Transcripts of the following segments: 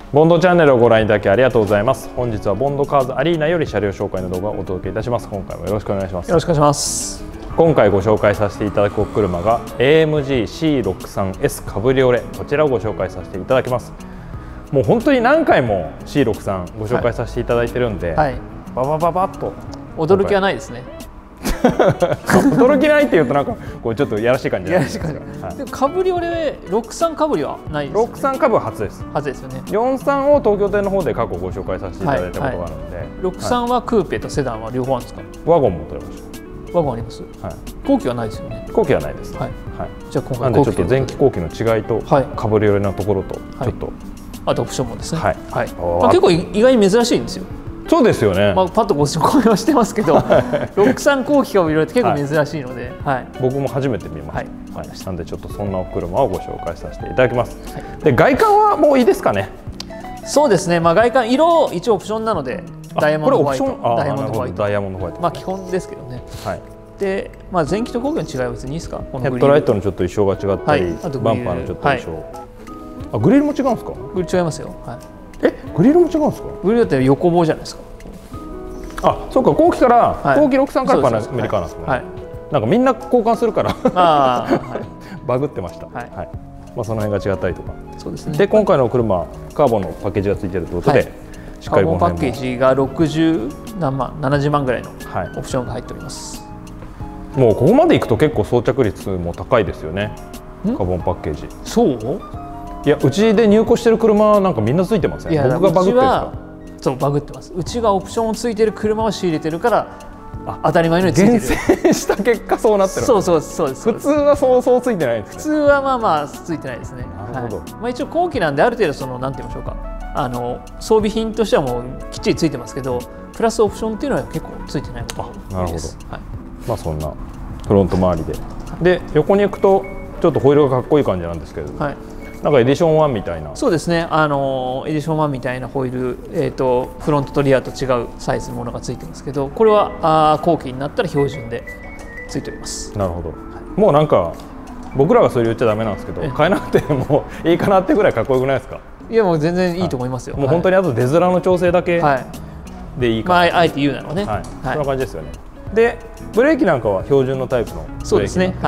ボンドチャンネルをご覧いただきありがとうございます。本日はボンドカーズアリーナより車両紹介の動画をお届けいたします。今回もよろしくお願いします。 よろしくお願いします。 今回ご紹介させていただくお車が AMG C63S カブリオレ、こちらをご紹介させていただきます。もう本当に何回も C63 ご紹介させていただいてるんで、 はい、 ババババッと驚きはないですね。 驚きないっていうとなんかこうちょっとやらしい感じじゃないですか。 でもカブリオレ63カブリはないですよね。 63カブは初です。 初ですよね。 43を東京店の方で過去ご紹介させていただいたことがあるので、 63はクーペとセダンは両方あるんですか。 ワゴンも取れました。 ワゴンあります。後期はないですよね。 後期はないです。 はい。じゃあ今回なんでちょっと前期後期の違いとカブリオレのところとちょっとあとオプションもですね。 はい。 結構意外に珍しいんですよ。 そうですよね。 パッとご紹介はしてますけど、63後期カブリオレって結構珍しいので、 僕も初めて見ました。なんでちょっとそんなお車をご紹介させていただきます。で外観はもういいですかね。 そうですね。外観色一応オプションなのでダイヤモンドホワイト、 ダイヤモンドホワイト、ダイヤモンドホワイト。 基本ですけどね。で前期と後期の違いは別にいいですか。 ヘッドライトのちょっと衣装が違ったり、バンパーのちょっと衣装。グリルも違うんですか。 グリル違いますよ。 グリルも違うんですか。 グリルだって横棒じゃないですか。 あ、そうか、後期から後期63からアメリカなんですね。なんかみんな交換するからバグってました。その辺が違ったりとか。 そうですね。 で今回の車カーボンのパッケージがついているということで、 しっかりカーボンパッケージが60何万70万ぐらいのオプションが入っております。 もうここまでいくと結構装着率も高いですよね。カーボンパッケージ。 そう？ いや、うちで入庫してる車なんかみんなついてません。僕がバグってるんですか。 そう、バグってます。うちがオプションをついてる車を仕入れてるから当たり前のようについてる。 厳選した結果そうなってる。 そうです。 普通はそうついてないですね。 普通はついてないですね。 なるほど。 一応後期なんである程度なんて言いましょうか、装備品としてはもうきっちりついてますけど、プラスオプションっていうのは結構ついてないことが多いです。 そんなフロント周りで横に行くとちょっとホイールがかっこいい感じなんですけれども、なんかエディション1みたいな。そうですね。エディション1みたいなホイール、フロントとリアと違うサイズのものがついてますけど、これは後期になったら標準でついております。なるほど。もうなんか僕らがそれ言っちゃダメなんですけど、変えなくてもいいかなってぐらいかっこよくないですか。 いや、もう全然いいと思いますよ。 もう本当にあと出面の調整だけでいいか。 あえて言うならね。 そんな感じですよね。でブレーキなんかは標準のタイプのブレーキ。 そうですね。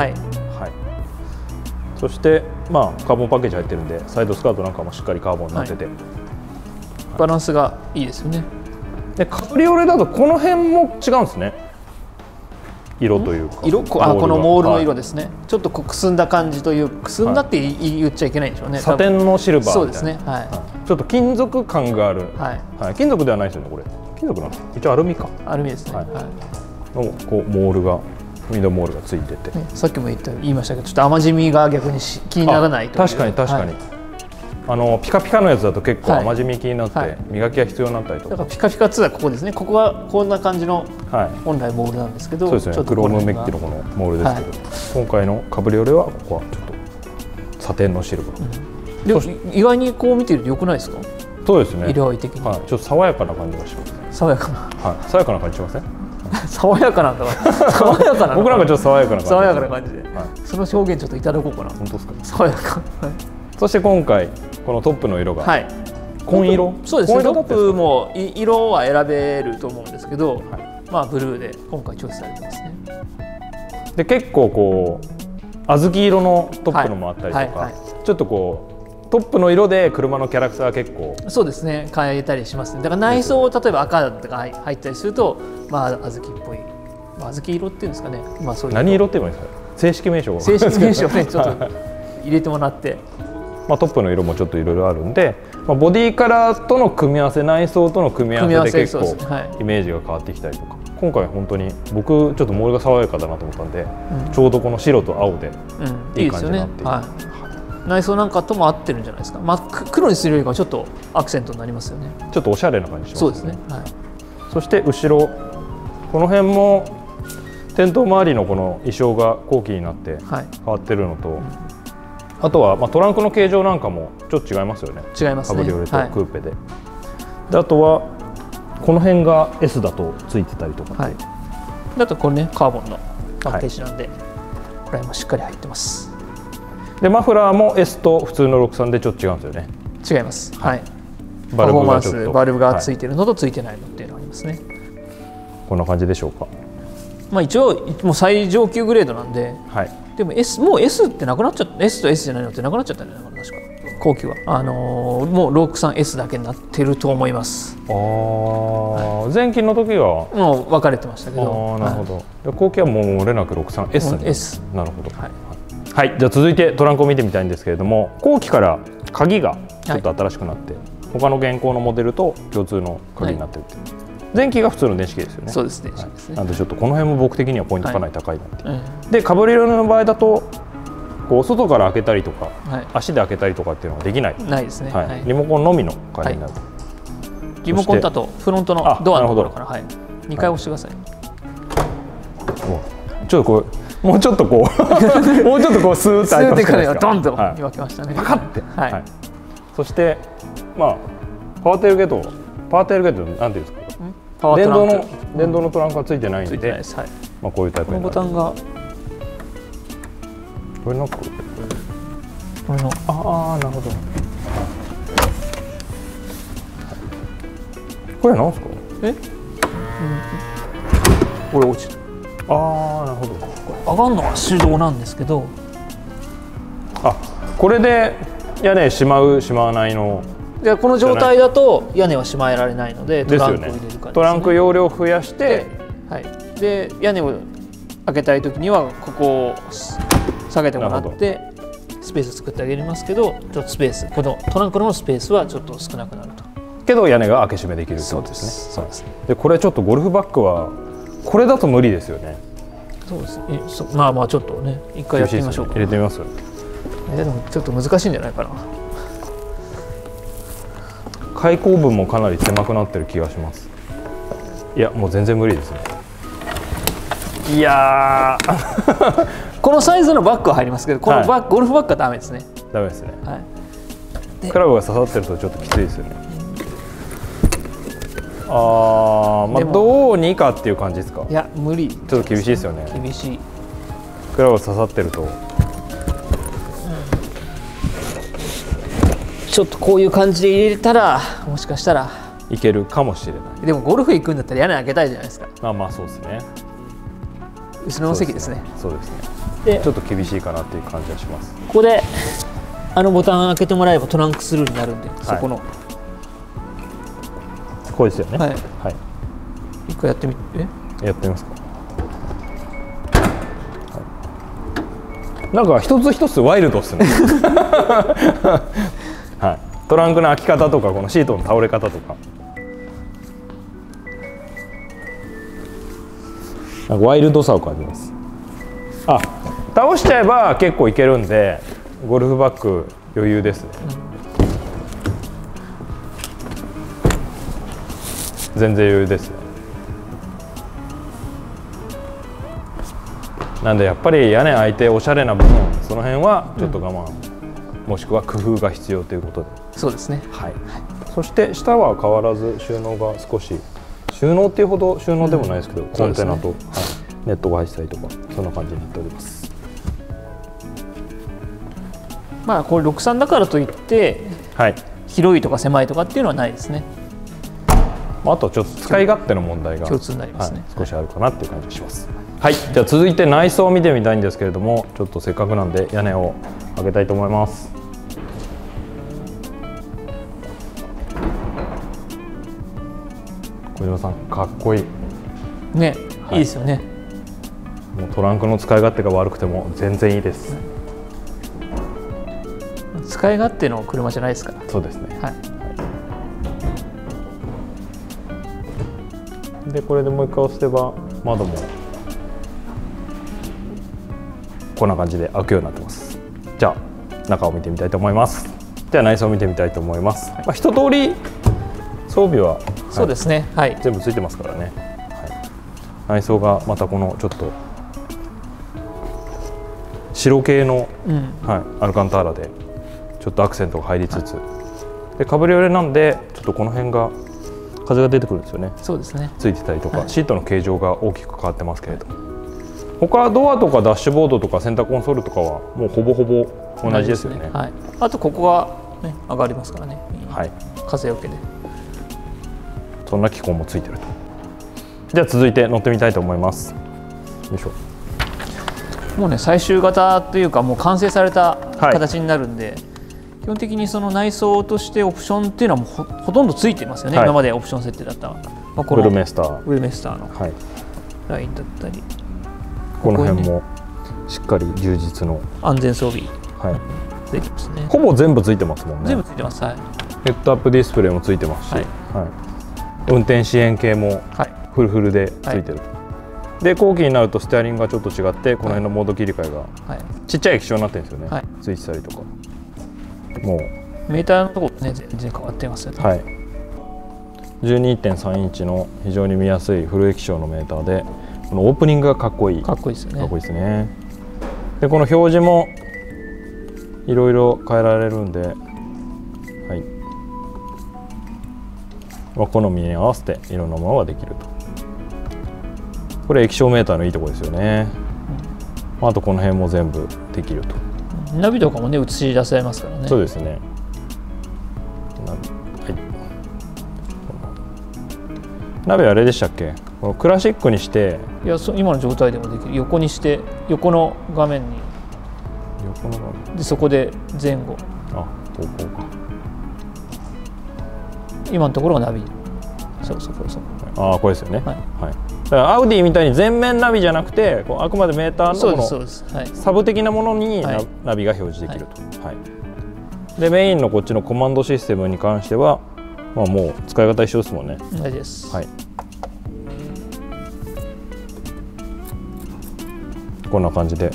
そしてカーボンパッケージ入ってるんで、サイドスカートなんかもしっかりカーボンになってて、 バランスがいいですよね。 でカブリオレだとこの辺も違うんですね。色というか、 このモールの色ですね。ちょっとくすんだ感じという、くすんだって言っちゃいけないんでしょうね。 サテンのシルバー。 そうですね。 ちょっと金属感がある。金属ではないですよね、これ。金属なんです。一応アルミか。 アルミですね。 のこうモールがミドモールがついてて、 さっきも言いましたけど、ちょっと甘じみが逆に気にならないという。 確かにピカピカのやつだと結構甘じみ気になって磨きが必要になったりとか。 だからピカピカ2はここですね。ここはこんな感じの本来モールなんですけど、 そうですね。クロームメッキのこのモールですけど、今回のカブリオレはここはちょっとサテンのシルバー。 でも意外にこう見てると良くないですか。 そうですね。 色合い的にちょっと爽やかな感じがしますね。 爽やかな。 爽やかな感じしません。 爽やかなんだ。爽やかな。 僕なんかちょっと爽やかな感じ。 爽やかな感じで。その表現ちょっといただこうかな。 本当ですか。 爽やか。 そして今回このトップの色が紺色。 そうですね。トップも色は選べると思うんですけど、ブルーで今回チョイスされてますね。 で結構こう小豆色のトップのもあったりとか、ちょっとこうトップの色で車のキャラクター結構。そうですね。 変えたりしますね。だから内装を例えば赤とか入ったりすると、小豆っぽい小豆色っていうんですかね。そういう。 何色って言えばいいんですか。正式名称。 正式名称ね、ちょっと入れてもらって。 トップの色もちょっといろいろあるんで、ボディカラーとの組み合わせ、内装との組み合わせで結構イメージが変わってきたりとか。今回本当に僕ちょっとモールが爽やかだなと思ったんで、ちょうどこの白と青でいい感じになっていて、 内装なんかとも合ってるんじゃないですか。黒にするよりかちょっとアクセントになりますよね。 ちょっとおしゃれな感じしますね。 そうですね。 そして後ろこの辺もテント周りのこの衣装が後期になって変わってるのと、あとはトランクの形状なんかもちょっと違いますよね。 違いますね。 カブリオレとクーペで。であとはこの辺が S だとついてたりとか。 だとこれねカーボンのパッケージなんで、これもしっかり入ってます。 でマフラーも S と普通の63でちょっと違うんですよね。 違います。 パフォーマンスバルブがついてるのとついてないのっていうのがありますね。 こんな感じでしょうか。 まあ一応もう最上級グレードなんで、 はい、 でも もう S ってなくなっちゃった。 S と S じゃないのってなくなっちゃったんじゃないかな、確か後期は。もう63S だけになってると思います。 はい、前期の時はもう分かれてましたけど。 なるほど、はい、後期はもう漏れなく 63S に。 S。 なるほど。 はい、はい、じゃあ続いてトランクを見てみたいんですけれども、後期から鍵がちょっと新しくなって、はい、他の現行のモデルと共通の鍵になってるっていう、はい、前期が普通の電子機ですよね。 そうです、電子機ですね。 なんでちょっとこの辺も僕的にはポイントかなり高いなっていう、はい、でカブリオレの場合だとこう外から開けたりとか、はい、足で開けたりとかっていうのができない。 ないですね、 はいはい、リモコンのみの鍵になる、はい、 リモコンだとフロントのドアのところから、はい、2回押してください、 はい、ちょっとこうもうちょっとこうもうちょっとこうスーッと開いてからドンと開きましたね、 パカッて、 はい、 そしてまあパワーテールゲートなんていうんですか、電動のトランクがついてないんで、まあこういうタイプになる。 このボタンがこれなんかこれのなるほど。これなんですか？ これ落ちた。 なるほど。 上がるのは手動なんですけど、 これで屋根しまわないの。 でこの状態だと屋根はしまえられないのでトランクを入れる感じですね。 トランク容量を増やして、 はい、で屋根を開けたいときにはここを下げてもらってスペース作ってあげますけど、ちょっとスペース、このトランクのスペースはちょっと少なくなると。 けど屋根が開け閉めできるってことですね。そうですね。でこれちょっとゴルフバッグはこれだと無理ですよね。 そうですね。まあちょっとね一回やってみましょうか。 入れてみます。 でもちょっと難しいんじゃないかな。 開口部もかなり狭くなってる気がします。いやもう全然無理ですね。いやこのサイズのバッグは入りますけど、このゴルフバッグはダメですね。 ダメですね。 はい、 クラブが刺さってるとちょっときついですよね。どうにかっていう感じですか。 いや無理。 ちょっと厳しいですよね。 厳しい。 クラブが刺さってると。 ちょっとこういう感じで入れたらもしかしたらいけるかもしれない。 でもゴルフ行くんだったら屋根開けたいじゃないですか。 まあそうですね。 後ろの席ですね。 そうですね。ちょっと厳しいかなっていう感じがします。 ここでボタン開けてもらえばトランクスルーになるんで、そこのこうですよね。はい。 一回やってみやってみますか。なんか一つ一つワイルドですね。はい。トランクの開き方とかこのシートの倒れ方とか。なんかワイルドさを感じます。倒しちゃえば結構いけるんでゴルフバッグ余裕ですね。全然余裕ですね。なんでやっぱり屋根開いておしゃれな部分その辺はちょっと我慢、もしくは工夫が必要ということで。 そうですね。 はい。そして下は変わらず収納が少し収納っていうほど収納でもないですけど、コンテナと、ネットが入ってたりとかそんな感じになっております。 これ63だからといって、広いとか狭いとかっていうのはないですね。 あとちょっと使い勝手の問題が共通になりますね。 少しあるかなっていう感じがします。はい、じゃあ続いて内装を見てみたいんですけれども、ちょっとせっかくなんで屋根を開けたいと思います。小島さんかっこいいね、いいですよね。 もうトランクの使い勝手が悪くても全然いいです。 使い勝手の車じゃないですから。 そうですね。でこれでもう一回押せば窓もこんな感じで開くようになってます。じゃあ中を見てみたいと思います。では内装を見てみたいと思います。一通り装備はそうですね。 全部ついてますからね。内装がまたこのちょっと白系の、アルカンターラでちょっとアクセントが入りつつ、でカブリオレなんでちょっとこの辺が風が出てくるんですよね。 そうですね。 ついてたりとか、シートの形状が大きく変わってますけれども、他ドアとかダッシュボードとかセンターコンソールとかはもうほぼほぼ同じですよね。 あとここが、上がりますからね。 風よけで。 そんな機構もついてると。じゃあ続いて乗ってみたいと思います。よいしょ。 もうね最終型というかもう完成された形になるんで、基本的にその内装としてオプションっていうのはもう ほとんどついてますよね、今までオプション設定だった、 このブルメスターのラインだったり、 この辺もしっかり充実の安全装備ついてますね。 ほぼ全部ついてますもんね。 全部ついてます。はい。 ヘッドアップディスプレイもついてますし、運転支援系もフルフルでついてる。で後期になるとステアリングがちょっと違ってこの辺のモード切り替えがちっちゃい液晶になってるんですよね、ついてたりとか。もうメーターのところね全然変わってますよね。 はい、12.3 インチの非常に見やすいフル液晶のメーターで、このオープニングがかっこいい。 かっこいいですよね。 かっこいいですね。でこの表示もいろいろ変えられるんで、はい、好みに合わせていろんなものができると。これ液晶メーターのいいところですよね。あとこの辺も全部できると。 ナビとかもね映し出されますからね。 そうですね。ナビあれでしたっけ？このクラシックにして、 いや今の状態でもできる。横にして横の画面に。でそこで前後。 あ、こうか。 今のところがナビ。そう。 ああこれですよね。はい。だからアウディみたいに全面ナビじゃなくて、あくまでメーターのこのサブ的なものにナビが表示できると。はい。でメインのこっちのコマンドシステムに関しては、もう使い方一緒ですもんね。 同じです。はい。 こんな感じで。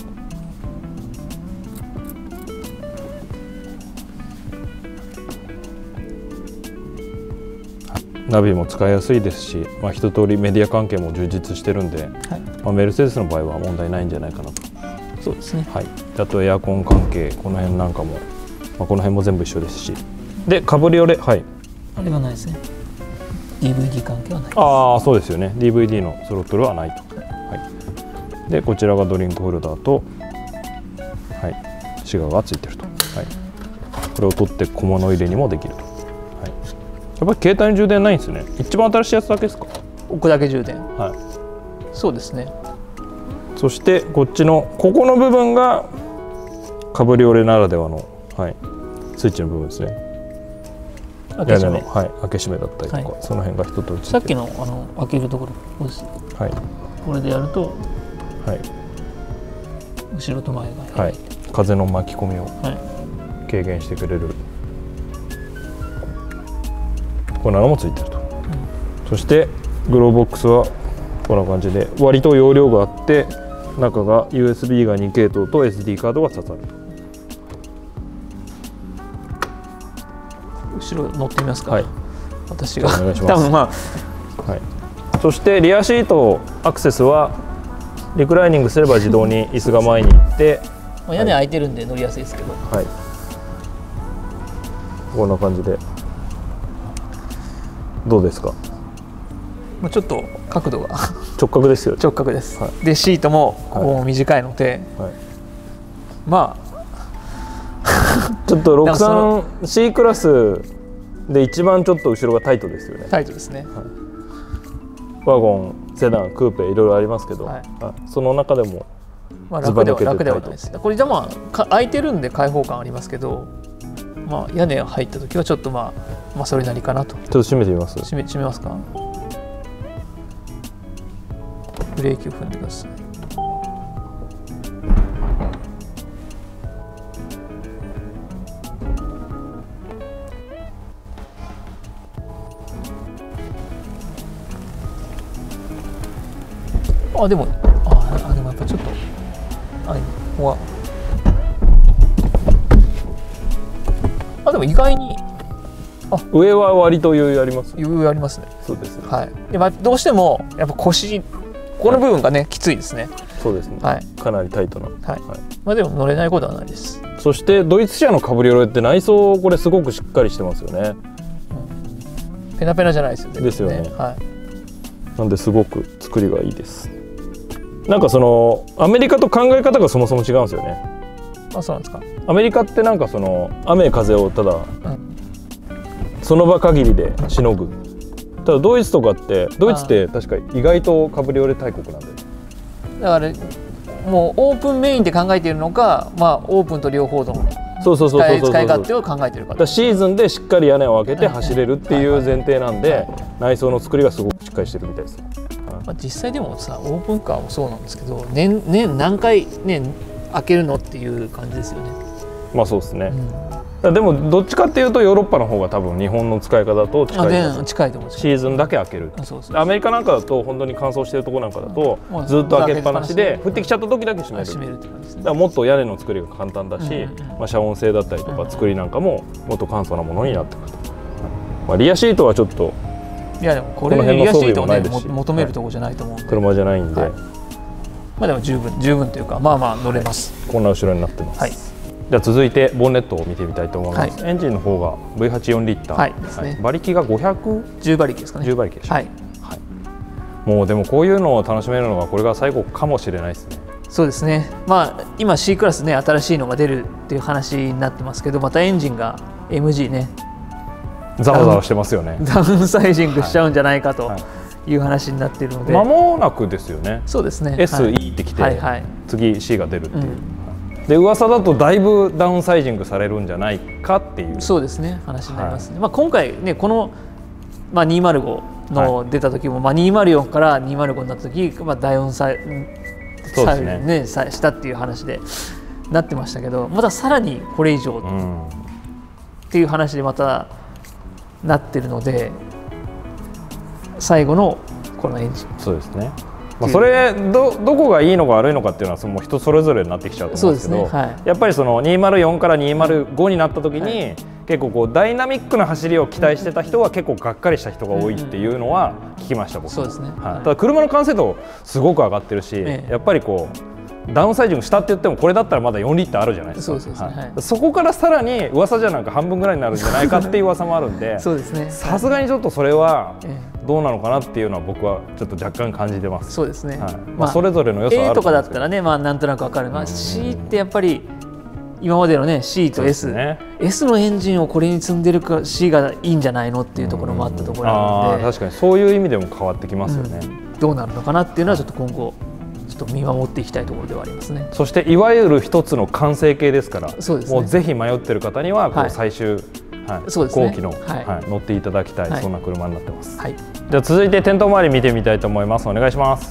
ナビも使いやすいですし、一通りメディア関係も充実してるんで、メルセデスの場合は問題ないんじゃないかなと。 そうですね。 はい。あとエアコン関係、この辺なんかも、この辺も全部一緒ですし。でカブリオレ、はい。 あれはないですね。DVD 関係はないです。 ああ、そうですよね。DVD のスロットルはないと。はい。でこちらがドリンクホルダーと、はい、シガーがついてると。はい。これを取って小物入れにもできると。やっぱり携帯の充電ないんですね。一番新しいやつだけですか？ 置くだけ充電。 はい。 そうですね。 そしてこっちのここの部分がカブリオレならではの、はい、スイッチの部分ですね。 開け閉め、 はい、開け閉めだったりとか、その辺が一通り。 さっきの開けるところです。はい。これでやると、はい。後ろと前が、 はい、風の巻き込みを軽減してくれる。こんなのもついてると。そしてグローボックスはこんな感じで割と容量があって、中が USB が2系統と SD カードが刺さると。 後ろ乗ってみますか。 はい。 私がお願いします。 多分はい。 そしてリアシートアクセスはリクライニングすれば自動に椅子が前に行って、 屋根開いてるんで乗りやすいですけど。はい。 こんな感じで。どうですか？ もうちょっと角度が直角ですよ。 直角です。でシートもこう短いので、まあちょっと 63C クラスで一番ちょっと後ろがタイトですよね。 タイトですね。 ワゴン、セダン、クーペいろいろありますけど、その中でも楽ではないです。これじゃ開いてるんで開放感ありますけど、屋根が入った時はちょっとそれなりかなと。ちょっと閉めてみます。 閉めますか。ブレーキを踏んでください。でもやっぱちょっとここはでも意外に上は割と余裕あります。 余裕ありますね。 そうですね。 はい。でどうしてもやっぱ腰この部分がねきついですね。 そうですね。はい。かなりタイトな。はい。でも乗れないことはないです。 そしてドイツ車のカブリオレって内装これすごくしっかりしてますよね。 ペナペナじゃないですよね。 ですよね。はい。なんですごく作りがいいです。なんかそのアメリカと考え方がそもそも違うんですよね。 そうなんですか。 アメリカってなんかその雨風をただその場限りでしのぐ。ただドイツとかって確か意外とカブリオレ大国なんで、 だからもうオープンメインって考えているのか、まあオープンと両方の使い勝手を考えているか。 シーズンでしっかり屋根を開けて走れるっていう前提なんで、内装の作りがすごくしっかりしてるみたいです。 まあ実際でもさ、オープンカーもそうなんですけど、年何回ね開けるのっていう感じですよね。 まあそうですね。でもどっちかっていうとヨーロッパの方が多分日本の使い方と近いと思う。シーズンだけ開ける。アメリカなんかだと本当に乾燥してるところなんかだとずっと開けっぱなしで降ってきちゃった時だけ閉める。だからもっと屋根の作りが簡単だし、遮音性だったりとか作りなんかももっと簡素なものになってくると。リアシートはちょっといやでもこれリアシートをね求めるところじゃないと思うんで、 車じゃないんで、 まあでも十分というかまあまあ乗れます。 こんな後ろになってます。じゃあ続いてボンネットを見てみたいと思います。エンジンの方が V8 4リッターですね。馬力が510 馬力ですかね。 10馬力でしょ。もうでもこういうのを楽しめるのがこれが最後かもしれないですね。 そうですね。まあ今 C クラスね新しいのが出るっていう話になってますけど、またエンジンが MG ねざわざわしてますよね。 ダウンサイジングしちゃうんじゃないかという話になっているので、 間もなくですよね。 そうですね。 SE ってきて次 C が出るっていう。で噂だとだいぶダウンサイジングされるんじゃないかっていう。 そうですね、話になりますね。まあ今回ねこのまあ205の出た時も、まあ204から205になった時、まあダウンサイねしたっていう話でなってましたけど、またさらにこれ以上っていう話でまたなってるので、最後のこのエンジン。 そうですね。それどこがいいのか悪いのかっていうのはもう人それぞれになってきちゃうと思うんですけど、やっぱりその204から205になった時に結構こうダイナミックな走りを期待してた人は結構がっかりした人が多いっていうのは聞きました。僕。 そうですね。 ただ車の完成度すごく上がってるし、やっぱりこうダウンサイジングしたって言ってもこれだったらまだ4リッターあるじゃないですか。そこからさらに噂じゃなんか半分ぐらいになるんじゃないかっていう噂もあるんで、さすがにちょっとそれはどうなのかなっていうのは僕はちょっと若干感じてます。 そうですね。 まあそれぞれの良さはある A とかだったらね、まあなんとなくわかる。まあ C ってやっぱり今までのね C と S、S のエンジンをこれに積んでるか C がいいんじゃないのっていうところもあったところなので、 確かにそういう意味でも変わってきますよね。 どうなるのかなっていうのはちょっと今後ちょっと見守っていきたいところではありますね。 そしていわゆる一つの完成形ですから、もうぜひ迷ってる方にはこう最終後期の乗っていただきたい、そんな車になってます。じゃあ続いて店頭周り見てみたいと思います。お願いします。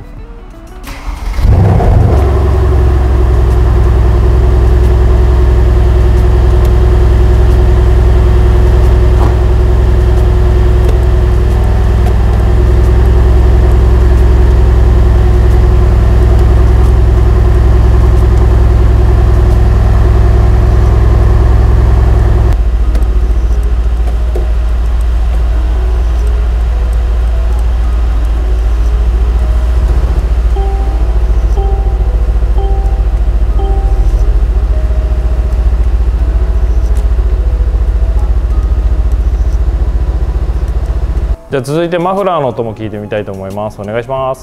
じゃあ続いてマフラーの音も聞いてみたいと思います。お願いします。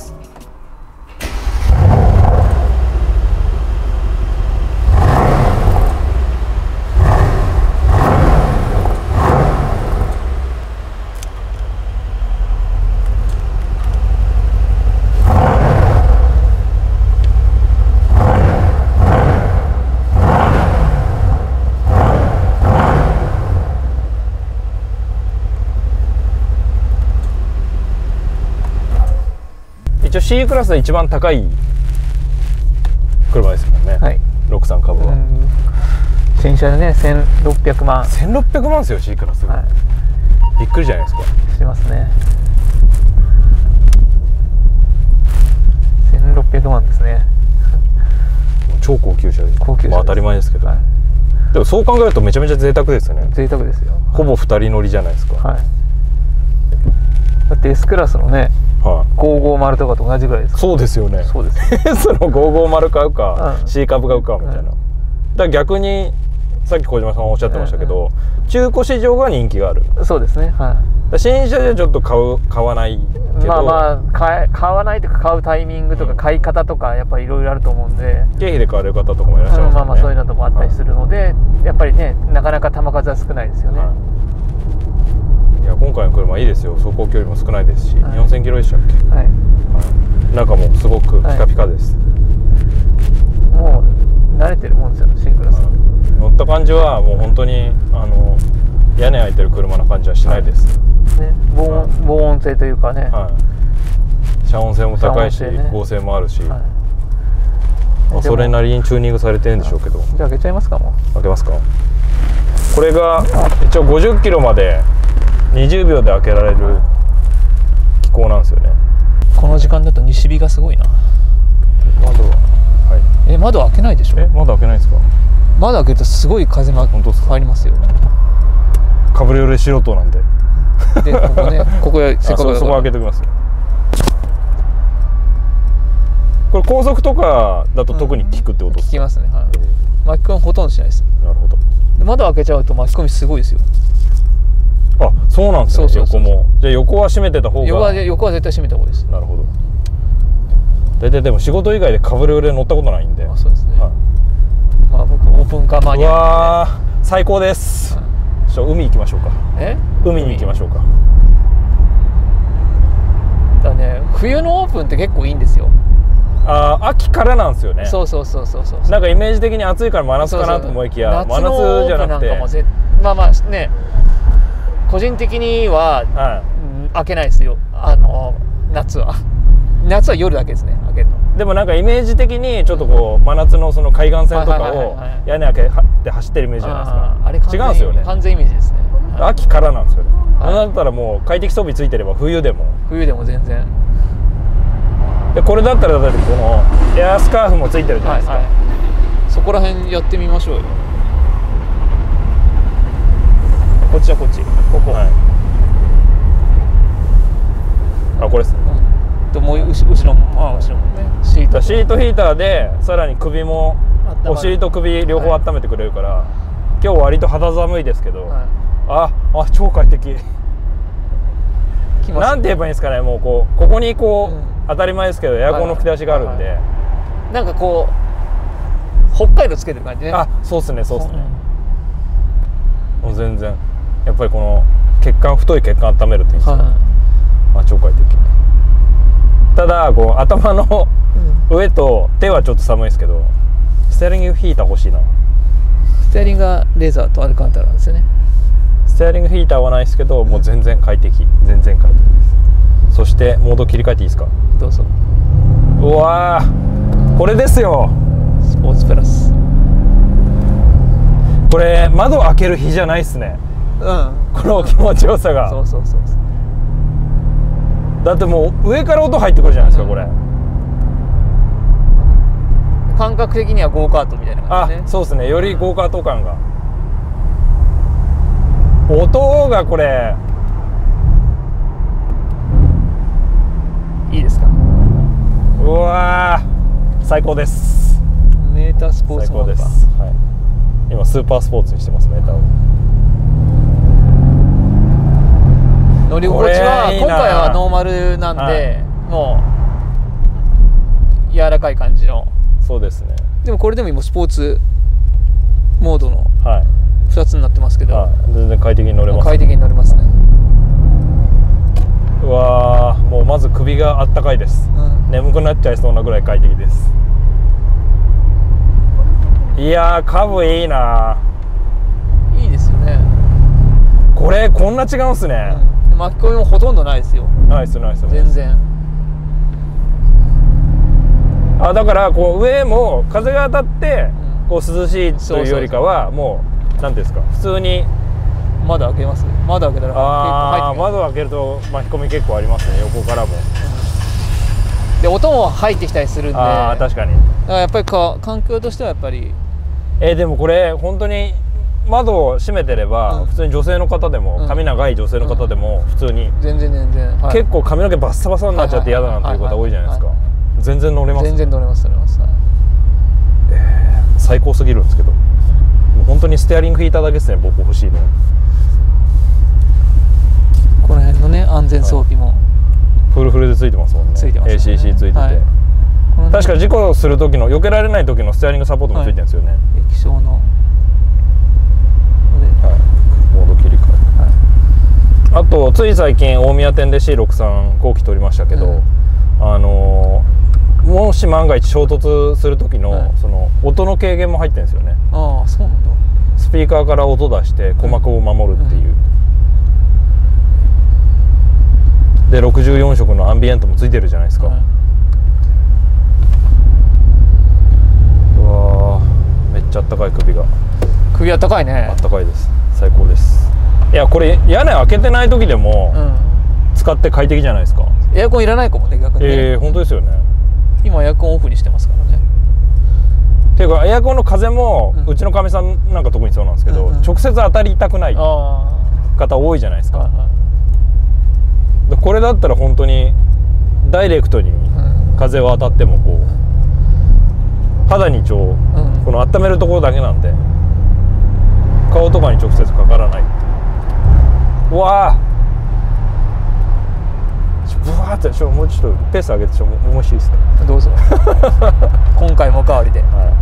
一応 C クラスで一番高い車ですもんね。63株は。 新車でね1600万。 1600万ですよ C クラス。びっくりじゃないですか。 しますね。1600万ですね。 超高級車で。まあ当たり前ですけど。でもそう考えるとめちゃめちゃ贅沢ですよね。 贅沢ですよ。 ほぼ2人乗りじゃないですか。 だって S クラスのね550とかと同じぐらいですか。 そうですよね。そうです。S の550買うか C 株買うかみたいな。だから逆にさっき小島さんおっしゃってましたけど、中古市場が人気がある。 そうですね。 新車じゃちょっと買わないけど、 まあ買わないとか買うタイミングとか買い方とかやっぱりいろいろあると思うんで、 経費で買われる方とかもいらっしゃいますね。 まあそういうのともあったりするので、やっぱりねなかなか球数は少ないですよね。 今回の車いいですよ。走行距離も少ないですし、4000キロでしたっけ。中もすごくピカピカです。 もう慣れてるもんですよ、Cクラス。 乗った感じはもう本当に屋根開いてる車の感じはしないです。 防音性というかね。 遮音性も高いし、剛性もあるし、それなりにチューニングされてるんでしょうけど。 じゃあ開けちゃいますか。もう開けますか。これが一応50キロまで20秒で開けられる機構なんですよね。 この時間だと西日がすごいな。窓は、窓開けないでしょ。 窓開けないですか。 窓開けるとすごい風が入りますよ。 カブリオレ素人なんで。 でここね、ここへせっかくそこ開けておきます。これ高速とかだと特に効くってことですか。 効きますね。巻き込みほとんどしないです。 なるほど。 窓開けちゃうと巻き込みすごいですよ。 あ、そうなんですね。横も。じゃあ横は閉めてた方が。 横は絶対閉めた方がいいです。 なるほど。大体でも仕事以外でカブリオレ乗ったことないんで。 そうですね。まあ僕オープンカーマニア。 わあ、最高です。海行きましょうか。海に行きましょうか。 だね、冬のオープンって結構いいんですよ。 秋からなんですよね。 そう。 なんかイメージ的に暑いから真夏かなと思いきや、真夏じゃなくて。 まあね、個人的には開けないですよ。夏は夜だけですね、開けるの。 でもなんかイメージ的にちょっとこう真夏のその海岸線とかを屋根開けて走ってるイメージじゃないですか。あれ違うんですよね。 完全イメージですね。 秋からなんですよね。だったらもう快適装備ついてれば冬でも全然。 でこれだったらだってこのエアスカーフもついてるじゃないですか。 そこら辺やってみましょうよ。こっちはこっち。ここ。 これですね。 もう後ろもね。シートヒーターでさらに首もお尻と首両方温めてくれるから、今日割と肌寒いですけど、超快適。なんて言えばいいんですかね。もうここに当たり前ですけどエアコンの吹き出しがあるんで、 なんかこう北海道つけてる感じね。 そうですね。もう全然やっぱりこの太い血管温めるっていうんですか。超快適。ただ頭の上と手はちょっと寒いですけど、ステアリングヒーター欲しいな。 ステアリングがレーザーとアルカンタラなんですよね。 ステアリングヒーターはないですけど、もう全然快適。全然快適です。そしてモード切り替えていいですか。 どうぞ。 うわー、これですよ。 スポーツプラス。 これ窓開ける日じゃないっすね。この気持ちよさが。だってもう上から音入ってくるじゃないですか、これ。 感覚的にはゴーカートみたいな感じね。 そうですね。よりゴーカート感が。音がこれいいですか。 うわー、最高です。 メータースポーツ最高です。今スーパースポーツにしてます、メーターを。 乗り心地は今回はノーマルなんで、もう柔らかい感じの。 そうですね。 でもこれでも今スポーツモードの2つになってますけど、 全然快適に乗れます。 快適に乗れますね。 うわー、もうまず首があったかいです。眠くなっちゃいそうなぐらい快適です。いやー、カブいいな。 いいですよね。 これこんな違うんすね。 巻き込みもほとんどないですよ。 ないっす。 全然。 だから上も風が当たって涼しいというよりかは、もうなんていうんですか、普通に窓開けます。窓開けたら窓開けると巻き込み結構ありますね、横からも。 で音も入ってきたりするんで。 確かに。 だからやっぱり環境としてはやっぱり。 でもこれ本当に窓を閉めてれば、普通に女性の方でも、髪長い女性の方でも普通に全然、 結構髪の毛バッサバサになっちゃって嫌だなんていう方多いじゃないですか。全然乗れます。 全然乗れます。 最高すぎるんですけど、もう本当にステアリングヒーターだけですね、僕欲しいの。 この辺のね、安全装備もフルフルでついてますもんね。 ついてますね。 ACC ついてて、確か事故する時の避けられない時のステアリングサポートもついてるんですよね。 液晶のモード切り替あとつい最近大宮店で C63 後期取りましたけど、もし万が一衝突する時の、その音の軽減も入ってるんですよね。 ああ、そうなんだ。 スピーカーから音出して鼓膜を守るっていう、で64色のアンビエントもついてるじゃないですか。うわー、めっちゃあったかい。首あったかいね。 あったかいです。最高です。いやこれ屋根開けてない時でも使って快適じゃないですか。 エアコンいらないかもね、逆にね。 本当ですよね。 今エアコンオフにしてますからね。 っていうかエアコンの風も、うちのかみさんなんか特にそうなんですけど、直接当たりたくない方多いじゃないですか。これだったら本当にダイレクトに風は当たってもこう肌にこの温めるところだけなんで顔とかに直接かからないっていう。うわー、ブワーってもうちょっとペース上げて面白いですか。 どうぞ今回もおかわりで。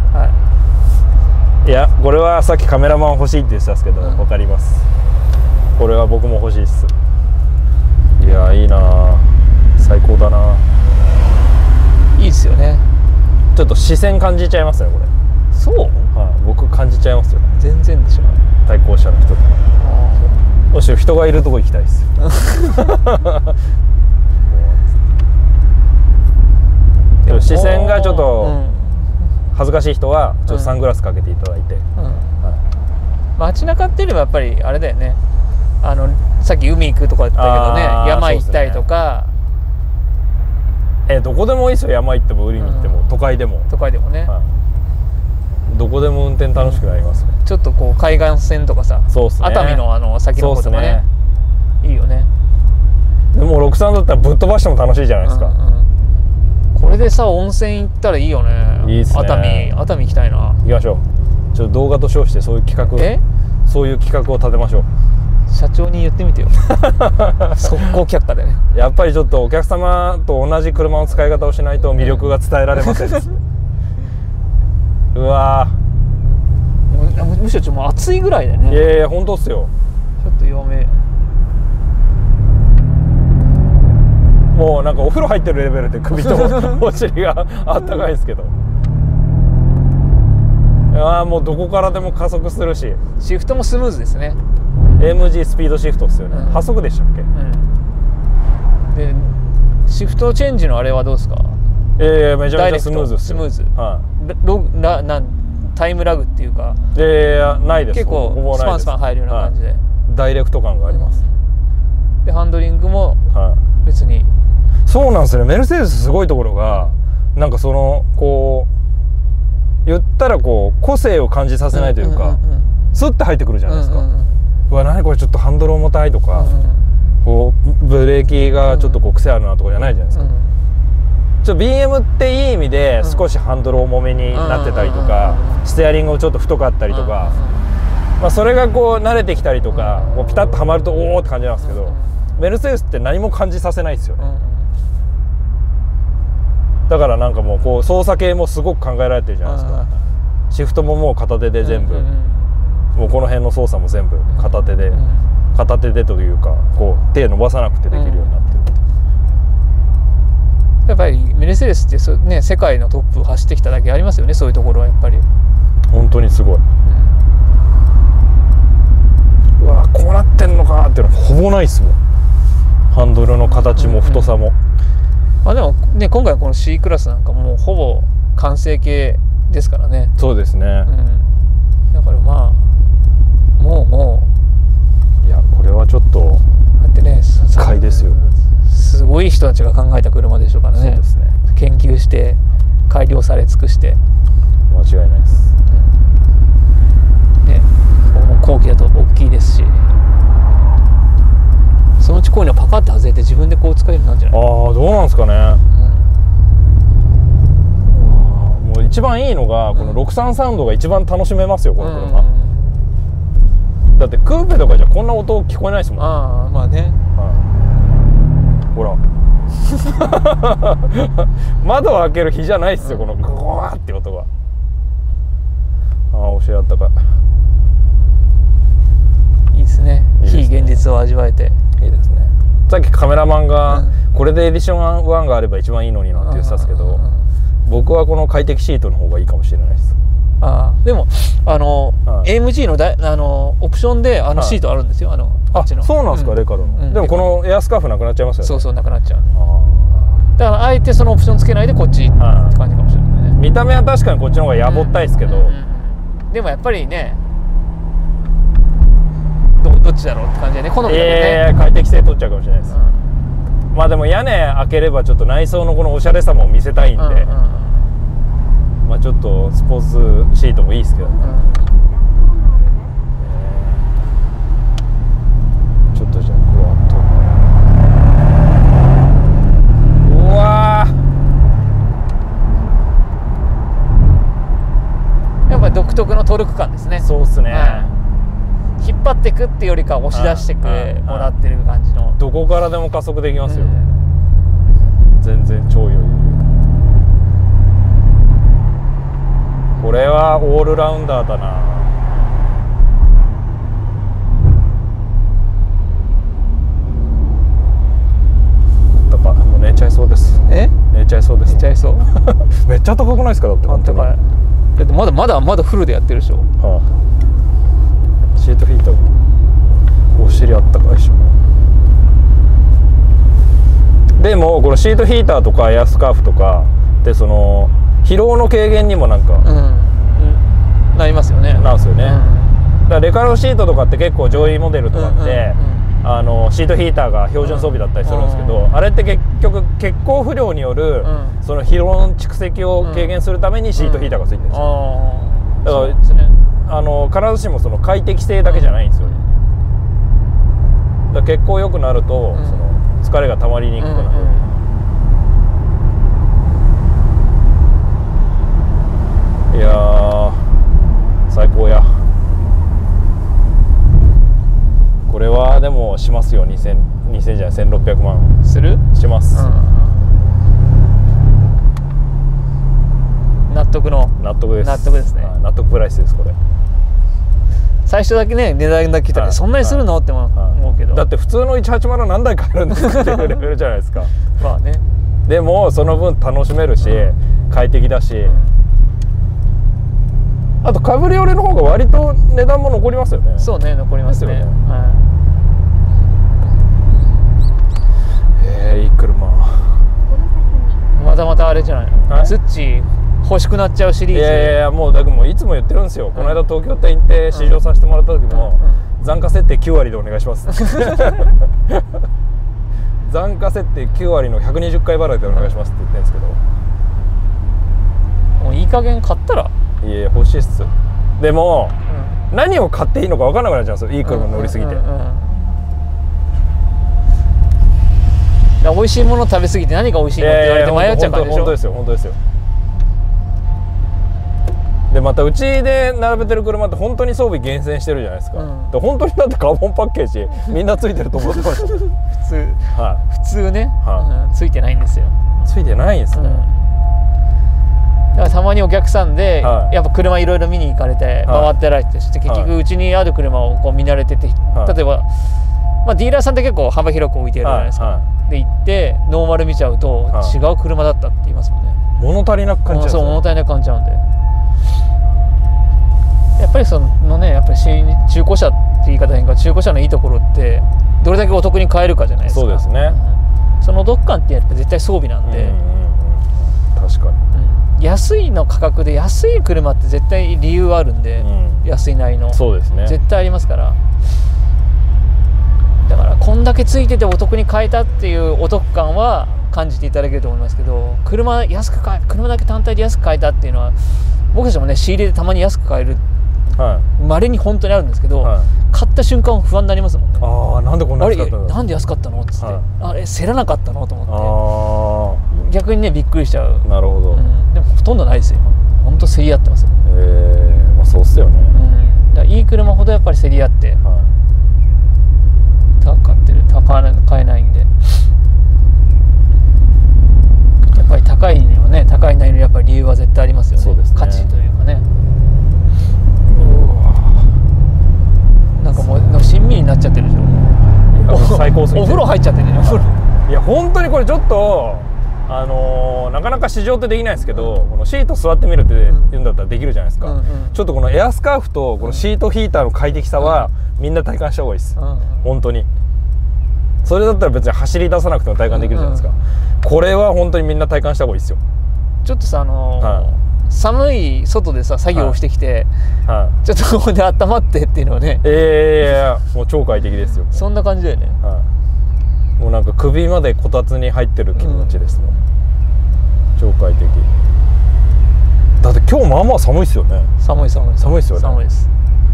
いやこれはさっきカメラマン欲しいって言ってたんですけど、分かります。これは僕も欲しいっす。いやいいな、最高だな。 いいっすよね。 ちょっと視線感じちゃいますねこれ。 そう、 僕感じちゃいますよ。 全然でしょ。 対向車の人とか。むしろ人がいるとこ行きたいですでも視線がちょっと恥ずかしい人はちょっとサングラスかけていただいて。 街中っていうよりはやっぱりあれだよね、さっき海行くとか言ったけどね、山行ったりとか、 どこでもいいですよ。山行っても海に行っても、都会でもね、どこでも運転楽しくなりますね。 ちょっとこう海岸線とかさ、熱海の先の方とかね、いいよね。 でも63だったらぶっ飛ばしても楽しいじゃないですか。 これでさ温泉行ったらいいよね。 いいっすね。 熱海行きたいな。 行きましょう。ちょっと動画と称してそういう企画を立てましょう。 社長に言ってみてよ速攻却下でね。 やっぱりちょっとお客様と同じ車の使い方をしないと魅力が伝えられませんうわむしろもう暑いぐらいだよね。 いやいや本当っすよ。 ちょっと弱め。 もうなんかお風呂入ってるレベルで首とお尻があったかいですけどもうどこからでも加速するし、 シフトもスムーズですね。 AMG スピードシフトですよね。8速でしたっけ。 でシフトチェンジのあれはどうですか。 めちゃめちゃスムーズですよ。 スムーズ。タイムラグっていうかないです。 結構スパンスパン入るような感じで、 ダイレクト感があります。 でハンドリングも別に、 そうなんですよね。メルセデスすごいところがなんかそのこう言ったらこう個性を感じさせないというか、スッて入ってくるじゃないですか。うわ何これちょっとハンドル重たいとか、こうブレーキがちょっとこう癖あるなとかじゃないじゃないですか。ちょっと BM っていい意味で少しハンドル重めになってたりとか、ステアリングもちょっと太かったりとか、それがこう慣れてきたりとか、こうピタッとはまるとおおって感じなんですけど、メルセデスって何も感じさせないですよね。だからなんかもうこう操作系もすごく考えられてるじゃないですか。シフトももう片手で全部、もうこの辺の操作も全部片手でというかこう手伸ばさなくてできるようになってる。 やっぱりメルセデスってね、世界のトップを走ってきただけありますよね。そういうところはやっぱり本当にすごい。うわこうなってんのかっていうのはほぼないですもん。ハンドルの形も太さも。 でもね、今回この C クラスなんかもうほぼ完成形ですからね。 そうですね。 だからもういやこれはちょっとだってね、 買いですよ。 すごい人たちが考えた車でしょうからね。そうですね。研究して改良され尽くして間違いないです。 ね、後期だと大きいですし、そのうちこういうのパカッて外れて自分でこう使えるようになるんじゃない。 どうなんですかね。もう一番いいのがこの63サウンドが一番楽しめますよこの車。だってクーペとかじゃこんな音聞こえないですもん。 まあね。 ほら窓を開ける日じゃないっすよこのゴワーって音が。お尻あったかい。 いいですね。非現実を味わえて。 いいさっきカメラマンがこれでエディション1があれば一番いいのになって言ってたんですけど、僕はこの快適シートの方がいいかもしれないです。 でもAMG のオプションでシートあるんですよ。 そうなんですか、レカロの。でもこのエアスカーフなくなっちゃいますよね。 そうそう、なくなっちゃう。だからあえてそのオプションつけないでこっちって感じかもしれないね。 見た目は確かにこっちの方がやぼったいですけど、 でもやっぱりね、どっちだろうって感じでね、好みだね。 快適性取っちゃうかもしれないです。まあでも屋根開ければちょっと内装のこのおしゃれさも見せたいんで、まあちょっとスポーツシートもいいですけどね。ちょっとじゃあクロアット、うわやっぱり独特のトルク感ですね。 そうっすね。 引っ張っていくっていうよりか押し出してくもらってる感じの。 どこからでも加速できますよ。全然超余裕。これはオールラウンダーだな。もう寝ちゃいそうです。寝ちゃいそうです。 寝ちゃいそう。 めっちゃ高くないですか？だって本当に。だってまだフルでやってるでしょ。 シートヒーター、お尻あったかいし。でもこのシートヒーターとかエアスカーフとかでその疲労の軽減にもなんか、 なりますよね。 なんですよね。だからレカロシートとかって結構上位モデルとかってシートヒーターが標準装備だったりするんですけど、あれって結局血行不良によるその疲労の蓄積を軽減するためにシートヒーターがついてるんですよ。だから必ずしもその快適性だけじゃないんですよね。だから血行良くなるとその疲れがたまりにくくなる。いやー最高や。これはでもしますよ。2000じゃない、1600万する？ します。 納得です。納得ですね。 納得プライスですこれ。 最初だけね値段だけ聞いたらそんなにするのって思うけど、 だって普通の180何台買えるんですかっていうレベルじゃないですか。 まあね。 でもその分楽しめるし快適だし、あとカブリオレの方が割と値段も残りますよね。 そうね、残りますね。 いい車。 またあれじゃないの、ツッチ欲しくなっちゃうシリーズ。 いやもうだからもういつも言ってるんですよ。この間東京店行って試乗させてもらった時も残価設定9割でお願いします残価設定9割の120回払いでお願いしますって言ってるんですけど、 もういい加減買ったら。 いや欲しいっす。でも何を買っていいのか分からなくなっちゃうんですよ、いい車乗りすぎて。 美味しいもの食べ過ぎて何が美味しいのって言われて迷っちゃう感じでしょ。 本当ですよ、本当ですよ。でまたうちで並べてる車って本当に装備厳選してるじゃないですか。で本当にだってカーボンパッケージみんなついてると思ってました普通ね、ついてないんですよ。 ついてないんですね。 だからたまにお客さんでやっぱ車いろいろ見に行かれて回ってられて、結局うちにある車をこう見慣れてて、例えばディーラーさんって結構幅広く置いてるじゃないですか。で行ってノーマル見ちゃうと違う車だったって言いますもんね。 物足りなく感じちゃう。 そう、物足りなく感じちゃうんで、やっぱりそのね、やっぱり中古車って言い方変か、中古車のいいところってどれだけお得に買えるかじゃないですか。 そうですね。 そのお得感ってやっぱ絶対装備なんで、 確かに、安いの価格で安い車って絶対理由あるんで、安いなりの。 そうですね、 絶対ありますから。だからこんだけついててお得に買えたっていうお得感は感じていただけると思いますけど、車だけ単体で安く買えたっていうのは僕たちもね、仕入れでたまに安く買える稀に本当にあるんですけど、買った瞬間不安になりますもんね。 なんでこんな安かったの、 なんで安かったのっつって、あれ競らなかったのと思って、逆にねびっくりしちゃう。 なるほど。 でもほとんどないですよ。本当競り合ってますよ。 まあそうっすよね。 だからいい車ほどやっぱり競り合って買えないんで、やっぱり高いにはね、高いなりのやっぱり理由は絶対ありますよね。そうですね、価値というかね。なんかもうしんみりになっちゃってるでしょ。 最高高すぎてお風呂入っちゃってね。 いや本当にこれちょっとなかなか試乗ってできないですけど、このシート座ってみるって言うんだったらできるじゃないですか。ちょっとこのエアスカーフとこのシートヒーターの快適さはみんな体感した方がいいです、本当に。それだったら別に走り出さなくても体感できるじゃないですか。これは本当にみんな体感した方がいいですよ。 ちょっとさ寒い外でさ作業をしてきて、ちょっとここで温まってっていうのはね、 もう超快適ですよ。 そんな感じだよね。 もうなんか首までこたつに入ってる気持ちですもん、超快適。だって今日まあまあ寒いですよね。 寒いですよね。寒いです。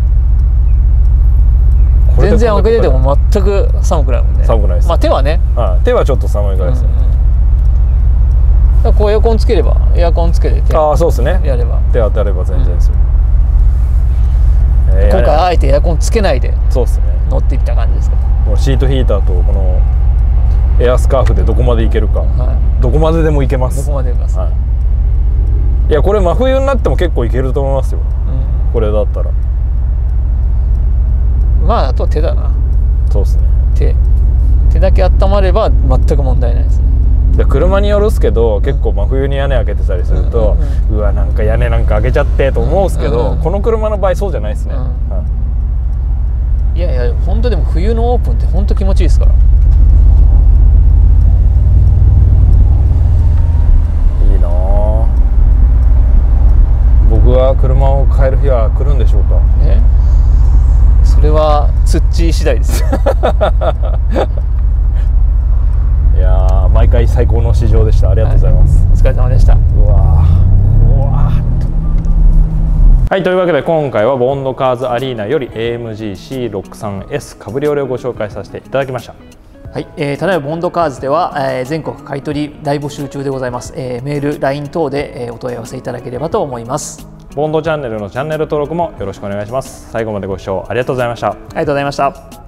全然開けてても全く寒くないもんね。 寒くないです。 まあ手はね、 手はちょっと寒いぐらいですね。 こうエアコンつければ、エアコンつけてそうですね、 やれば、 手当たれば全然ですよ。 今回あえてエアコンつけないでそうですね、 乗っていった感じですか。 もうシートヒーターとこのエアスカーフでどこまで行けるか、どこまででも行けます。 どこまで行けます。 いやこれ真冬になっても結構行けると思いますよ、これだったら。 まああとは手だな。 そうですね、 手だけ温まれば全く問題ないですね。 で車によるっすけど、結構真冬に屋根開けてたりすると、うわなんか屋根なんか開けちゃってと思うんですけど、この車の場合そうじゃないですね。 いやいや本当でも冬のオープンって本当気持ちいいですから。 いいなあ。僕は車を買える日は来るんでしょうか。 それはツッチー次第ですよ。 いや毎回最高の試乗でした。ありがとうございます。 お疲れ様でした。 はい、というわけで今回はボンドカーズアリーナより AMG C63S カブリオレをご紹介させていただきました。 はい、ただいまボンドカーズでは、全国買取大募集中でございます。メール、LINE 等で、お問い合わせいただければと思います。 ボンドチャンネルのチャンネル登録もよろしくお願いします。最後までご視聴ありがとうございました。 ありがとうございました。